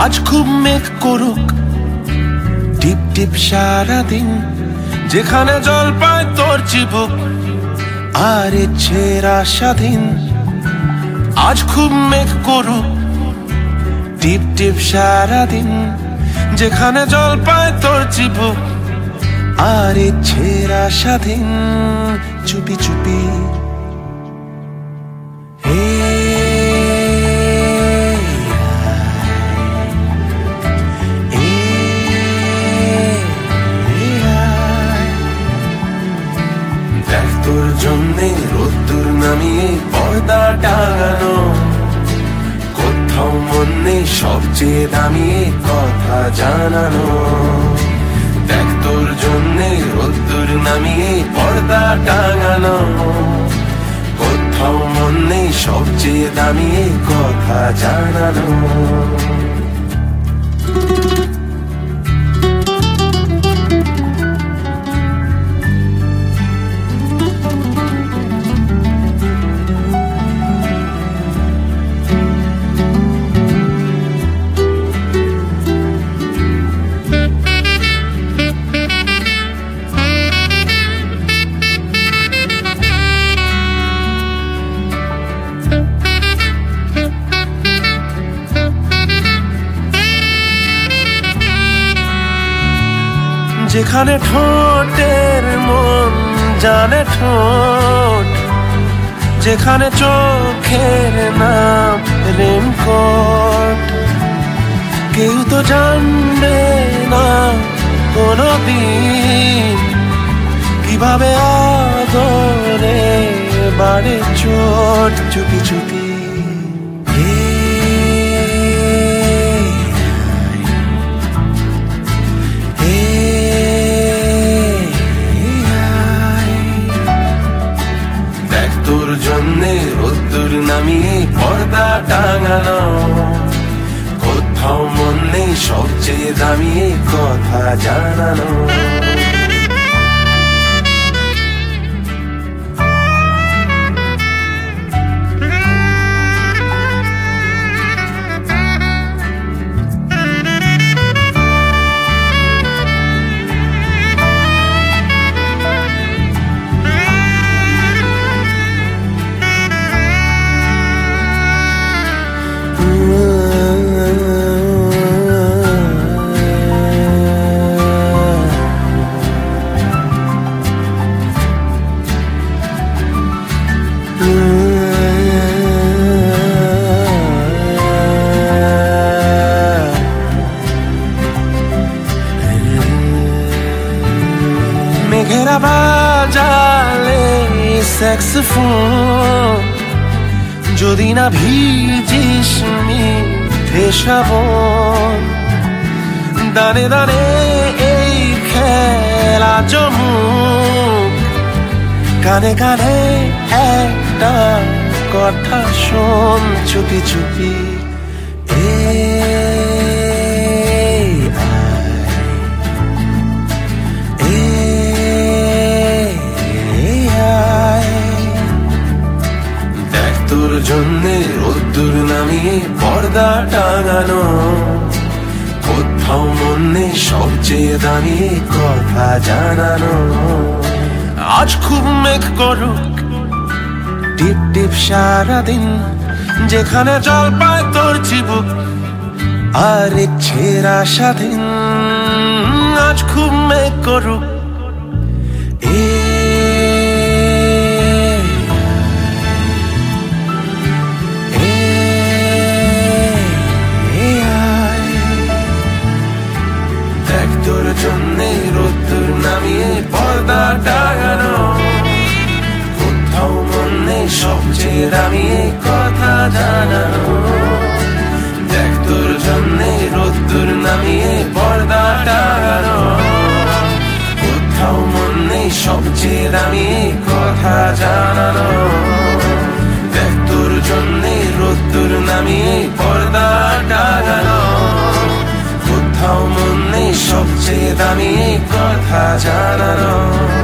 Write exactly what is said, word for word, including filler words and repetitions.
আজ খুব মেঘ করুক টিপ টিপ সারাদিন, যেখানে জল পায় তোর চিবুক আর ছেঁড়া স্বাধীন। আজ খুব মেঘ করুক টিপ টিপ সারাদিন, যেখানে জল পায় তোর চিবুক আর ছেঁড়া স্বাধীন। চুপি চুপি তোর জন্যে রোদ্দুর নামিয়ে পর্দা টাঙানো, কোথাও মন নেই সবচেয়ে দামিয়ে কথা জানানো। দেখ তোর জন্যে রোদ্দুর নামিয়ে পর্দা টাঙানো, কোথাও মন নেই সবচেয়ে দামিয়ে কথা জানানো। যেখানে ঠোঁটের মন জানে ঠোঁট, যেখানে চোখের নাম রেনকোট, কেউ তো জানবে না কোনদিন কিভাবে আদরে বাড়ে চোট। চুপি চুপি তোর জন্যে রোদ্দুর নামিয়ে পর্দা টাঙানো, কোথাও মন নেই সবচেয়ে দামিয়ে কথা জানানো। মেঘেরা বাজালে স্যাক্সোফোন, যদি না ভিজিস মিঠে শ্রাবণ, দানে দানে এই খেলা জমুক, কানে কানে একটা কথা শোন। চুপি চুপি তোর জন্যে রোদ্দুর নামিয়ে পর্দা টাঙানো, কোথাও মন নেই সবচেয়ে দামিয়ে কথা জানানো। আজ খুব মেঘ করুক টিপ টিপ সারাদিন, যেখানে জল পায় তোর চিবুক আর ছেঁড়া স্বাধীন। আজ খুব মেঘ করুক তোর জন্যে রোদ্দুর নামিয়ে পর্দা টাঙানো, কোথাও মন নেই সবচেয়ে দামিয়ে কথা জানানো। দেখ তোর জন্যে রোদ্দুর নামিয়ে পর্দা টাঙানো, কোথাও মন নেই সবচেয়ে দামিয়ে কথা জানানো। দেখ তোর জন্যে রোদ্দুর নামিয়ে পর্দা টাঙানো, কোথাও মন নেই সবচেয়ে দামি কথা জানানো।